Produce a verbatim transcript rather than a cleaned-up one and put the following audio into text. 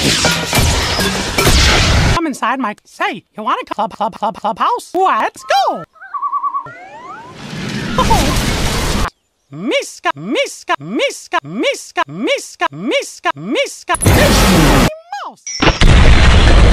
Come inside my... Say, you want a club, club, club, clubhouse? Let's go! Oh. Miska, Miska, Miska, Miska, Miska, Miska, Miska, Miska, Mouse!